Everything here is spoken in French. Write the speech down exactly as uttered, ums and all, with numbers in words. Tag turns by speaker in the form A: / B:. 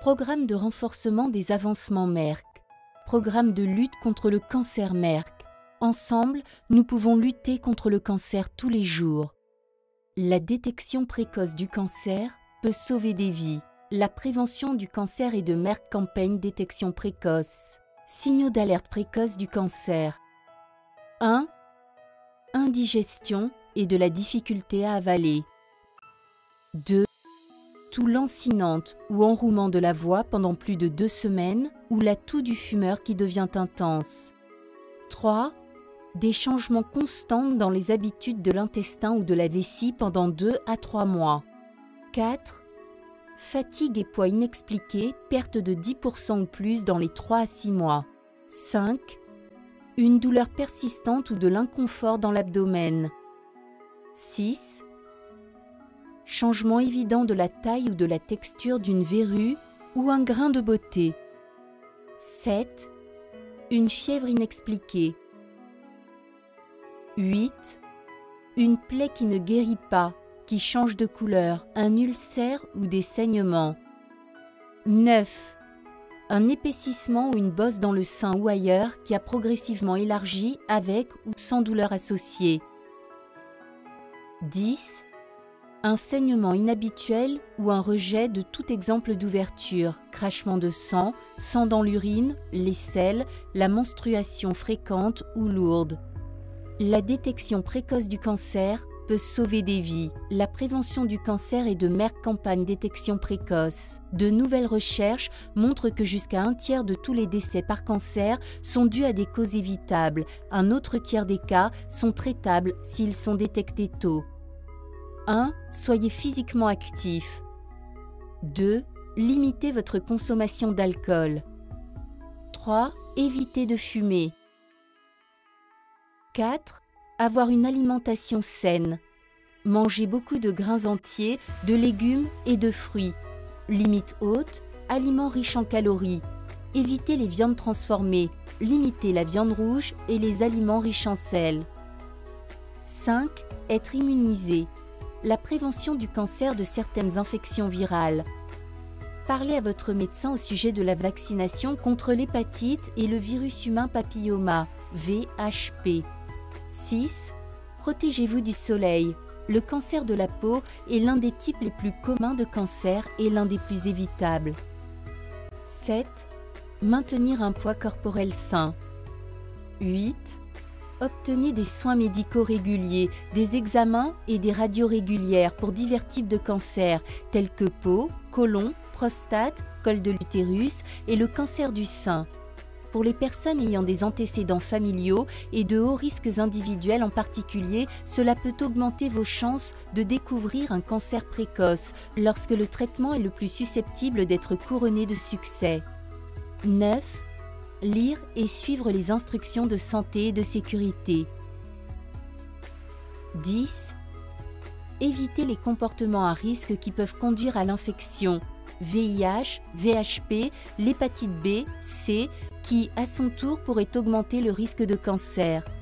A: Programme de renforcement des avancements Merck. Programme de lutte contre le cancer Merck. Ensemble, nous pouvons lutter contre le cancer tous les jours. La détection précoce du cancer peut sauver des vies. La prévention du cancer et de Merck Campaign Détection précoce. Signaux d'alerte précoce du cancer. un. Indigestion et de la difficulté à avaler. deux. Toux lancinante ou enrouement de la voix pendant plus de deux semaines ou la toux du fumeur qui devient intense. trois. Des changements constants dans les habitudes de l'intestin ou de la vessie pendant deux à trois mois. quatre. Fatigue et poids inexpliqués, perte de dix pour cent ou plus dans les trois à six mois. cinq. Une douleur persistante ou de l'inconfort dans l'abdomen. six. Changement évident de la taille ou de la texture d'une verrue ou un grain de beauté. sept. Une fièvre inexpliquée. huit. Une plaie qui ne guérit pas, qui change de couleur, un ulcère ou des saignements. neuf. Un épaississement ou une bosse dans le sein ou ailleurs qui a progressivement élargi avec ou sans douleur associée. dix. Un saignement inhabituel ou un rejet de tout exemple d'ouverture, crachement de sang, sang dans l'urine, les selles, la menstruation fréquente ou lourde. La détection précoce du cancer peut sauver des vies. La prévention du cancer et de Merck Campaign Détection précoce. De nouvelles recherches montrent que jusqu'à un tiers de tous les décès par cancer sont dus à des causes évitables. Un autre tiers des cas sont traitables s'ils sont détectés tôt. un. Soyez physiquement actif. deux. Limitez votre consommation d'alcool. trois. Évitez de fumer. quatre. Avoir une alimentation saine. Mangez beaucoup de grains entiers, de légumes et de fruits. Limite haute, aliments riches en calories. Évitez les viandes transformées. Limitez la viande rouge et les aliments riches en sel. cinq. Être immunisé. La prévention du cancer de certaines infections virales. Parlez à votre médecin au sujet de la vaccination contre l'hépatite et le virus humain papilloma, V H P. six. Protégez-vous du soleil. Le cancer de la peau est l'un des types les plus communs de cancer et l'un des plus évitables. sept. Maintenir un poids corporel sain. huit. Obtenez des soins médicaux réguliers, des examens et des radios régulières pour divers types de cancers tels que peau, côlon, prostate, col de l'utérus et le cancer du sein. Pour les personnes ayant des antécédents familiaux et de hauts risques individuels en particulier, cela peut augmenter vos chances de découvrir un cancer précoce lorsque le traitement est le plus susceptible d'être couronné de succès. neuf. Lire et suivre les instructions de santé et de sécurité. dix. Éviter les comportements à risque qui peuvent conduire à l'infection, V I H, V H P, l'hépatite B, C, qui, à son tour, pourrait augmenter le risque de cancer.